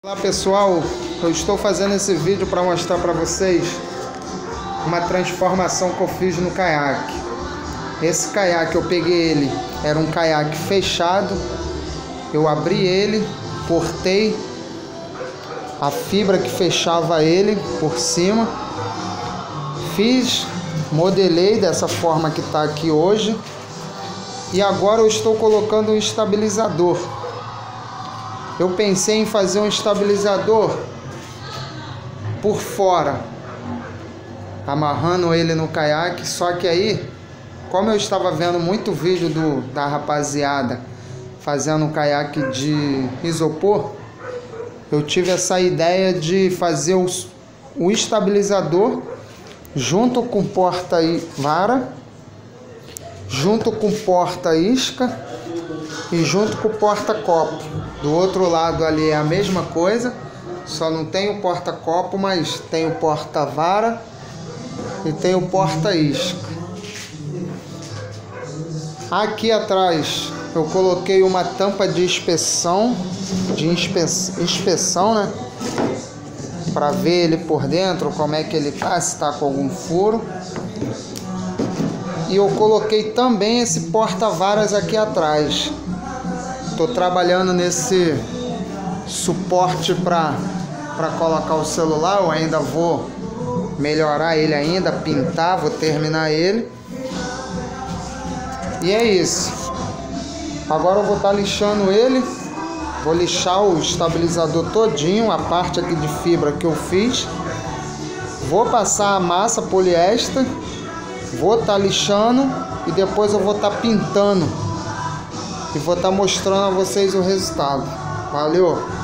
Olá pessoal, eu estou fazendo esse vídeo para mostrar para vocês uma transformação que eu fiz no caiaque. Esse caiaque eu peguei ele, era um caiaque fechado, eu abri ele, cortei a fibra que fechava ele por cima, modelei dessa forma que está aqui hoje e agora eu estou colocando um estabilizador. Eu pensei em fazer um estabilizador por fora, amarrando ele no caiaque, só que aí, como eu estava vendo muito vídeo da rapaziada fazendo um caiaque de isopor, eu tive essa ideia de fazer o estabilizador junto com porta-vara, junto com porta-isca e junto com o porta-copo. Do outro lado ali é a mesma coisa, só não tem o porta-copo, mas tem o porta-vara e tem o porta-isca. Aqui atrás eu coloquei uma tampa de inspeção, né? Para ver ele por dentro, como é que ele tá, se tá com algum furo. E eu coloquei também esse porta-varas aqui atrás. Estou trabalhando nesse suporte para colocar o celular. Eu ainda vou melhorar ele ainda, pintar, vou terminar ele. E é isso. Agora eu vou estar lixando ele. Vou lixar o estabilizador todinho, a parte aqui de fibra que eu fiz. Vou passar a massa poliéster. Vou estar lixando e depois eu vou estar pintando. E vou estar mostrando a vocês o resultado. Valeu!